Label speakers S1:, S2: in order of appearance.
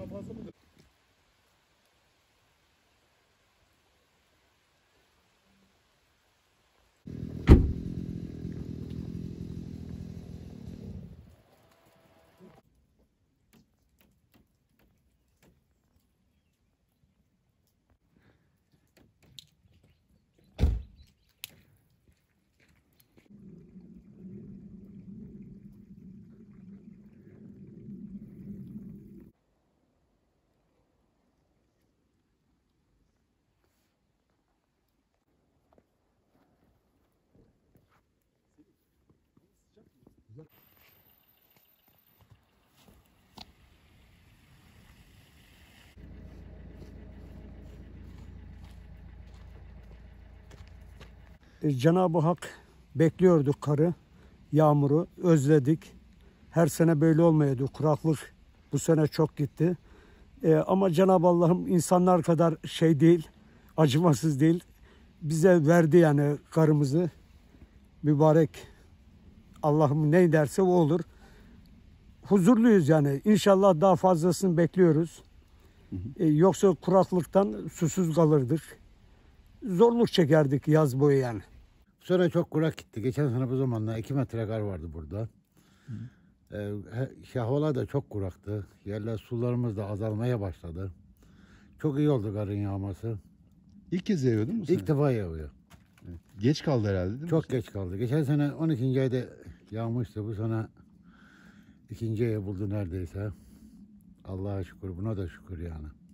S1: daha fazla mıdır?
S2: Cenab-ı Hak bekliyorduk karı, yağmuru, özledik. Her sene böyle olmuyordu. Kuraklık bu sene çok gitti. Ama Cenab-ı Allah'ım insanlar kadar şey değil, acımasız değil. Bize verdi yani karımızı. Mübarek Allah'ım ne derse o olur. Huzurluyuz yani. İnşallah daha fazlasını bekliyoruz. Yoksa kuraklıktan susuz kalırdık. Zorluk çekerdik yaz boyu yani.
S3: Bu sene çok kurak gitti. Geçen sene bu zamanlar 2 metre kar vardı burada. Havalar da çok kuraktı. Yerler sularımız da azalmaya başladı. Çok iyi oldu karın yağması.
S1: İlk kez yağıyor değil mi bu sene?
S3: İlk defa yağıyor.
S1: Geç kaldı herhalde değil mi?
S3: Çok geç kaldı. Geçen sene 12. ayda yağmıştı. Bu sene 2. ayı buldu neredeyse. Allah'a şükür. Buna da şükür yani.